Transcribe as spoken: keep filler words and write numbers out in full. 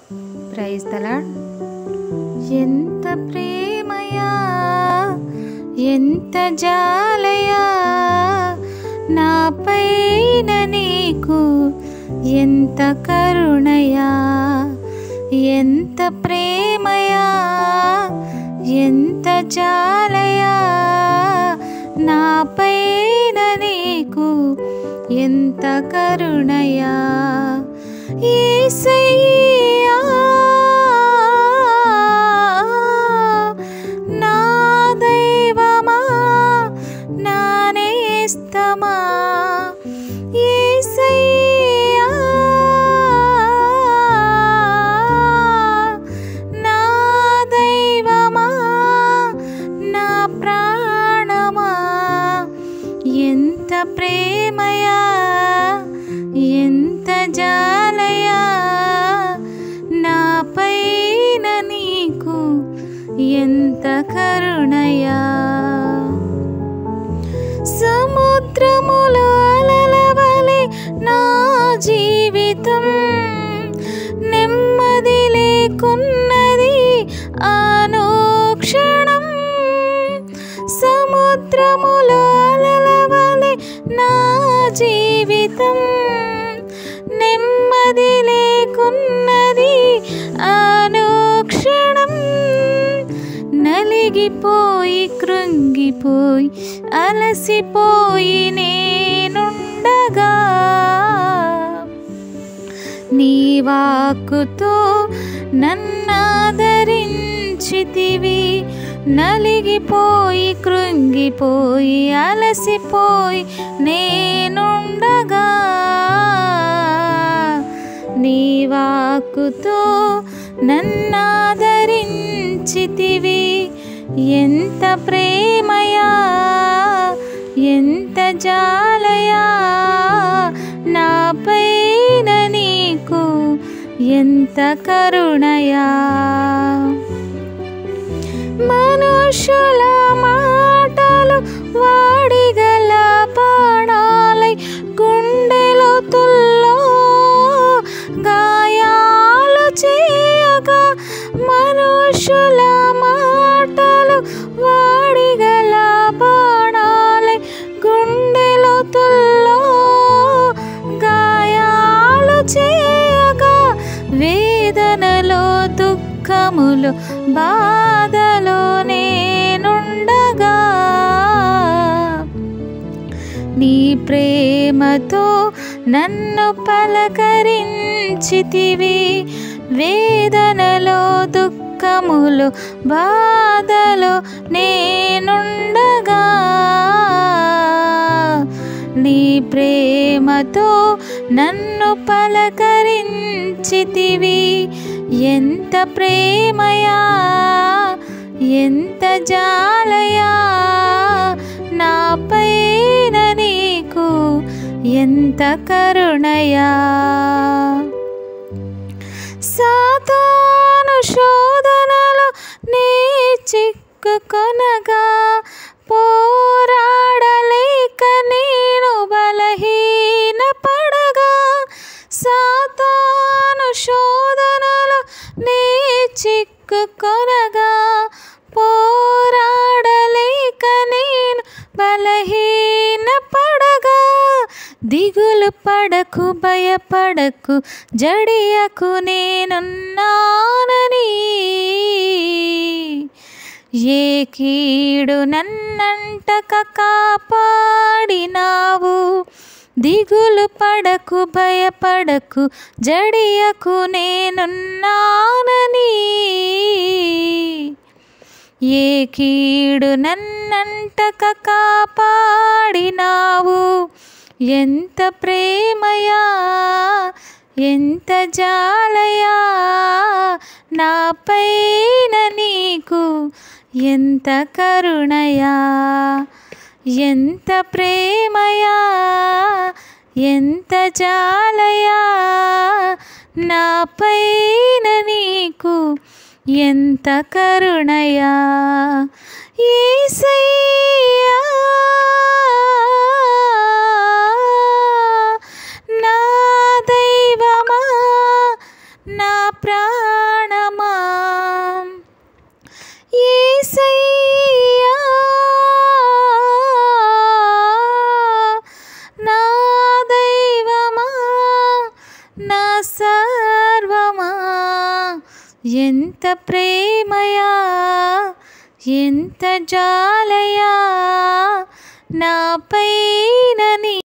Praise the lord. ఎంత ప్రేమయా, ఎంత జాలయా నాపైన నీకు, ఎంత కరుణయా, ఎంత ప్రేమయా, ఎంత జాలయా నాపైన నీకు, ఎంత కరుణయా. యేసయ్యా నా దైవమా, నా నేస్తమా, యేసయ్యా నా దైవమా, నా ప్రాణమా, ఎంత ప్రేమయా, ఎంత జాలయా నాపైన నీకు, ఎంత కరుణయా. సముద్రములో అలల వలె నా జీవితం నెమ్మది లేకున్నది అనుక్షణం. సముద్రములో అలల వలె నా జీవితం నెమ్మది లేకున్నది అనుక్షణం. నలిగిపోయి కృంగిపోయి అలసిపోయి నేనుండగా, నీ వాక్కుతో నన్నాదరించితివి. నలిగిపోయి కృంగిపోయి అలసిపోయి నేనుండగా, నీ వాక్కుతో నన్నాదరించితివి. ఎంత ప్రేమయా, ఎంత జాలయా నాపైన నీకు, ఎంత కరుణయా. మనుషుల మాటలు వాడిగల బాణాలై గుండెలో తుల్లో గాయాలు చేయగా, మనుషుల మాటలు వాడిగల బాణాలై గుండెలో తుల్లో గాయాలు చేయగా, వేదనలో దుఃఖములో బాధలో నేనుండగా, నీ ప్రేమతో నన్ను పలకరించితివి. వేదనలో దుఃఖములో బాధలో నేనుండగా, నీ ప్రేమతో నన్ను పలకరించితివి. ఎంత ప్రేమయా, ఎంత జాలయా నాపైన నీకు, ఎంత కరుణయా. సాతాను శోధనలో నీ చిక్కుకొనగా, పోరాడలేక నేను బలహీన పడగా, సాతాను శోధనలో నీ చిక్కుకొనగా, పోరాడలేక నేను బలహీన పడగా, దిగులు పడకు భయపడకు జడియకు నేనున్నానని, ఏ కీడు నన్నంటక కాపాడినావు. దిగులు పడకు భయపడకు జడియకు నేనున్నానని, ఏ కీడు నన్నంటక కాపాడినావు. ఎంత ప్రేమయా, ఎంత జాలయా నాపైన నీకు, ఎంత కరుణయా. ఎంత ప్రేమయా, ఎంత జాలయా నాపైన నీకు, ఎంత కరుణయా. యేసయ్యా నా దైవమా, నా ప్రాణమా యేసయ్యా నా దైవమా నా సర్వమా ఎంత ప్రేమయా ఎంత జాలయా నాపైన నీ